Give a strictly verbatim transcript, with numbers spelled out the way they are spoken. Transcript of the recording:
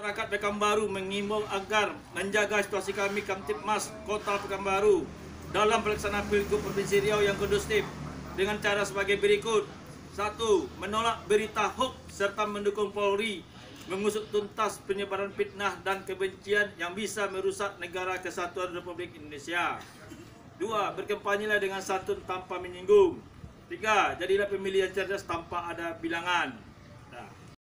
masyarakat Pekanbaru mengimbau agar menjaga situasi kami Kamtipmas Kota Pekanbaru dalam pelaksanaan Pilgub Provinsi Riau yang kondusif dengan cara sebagai berikut. Satu, menolak berita hoax serta mendukung Polri mengusut tuntas penyebaran fitnah dan kebencian yang bisa merusak negara kesatuan Republik Indonesia. Dua, berkampanyelah dengan santun tanpa menyinggung. Tiga, jadilah pemilih yang cerdas tanpa ada bilangan.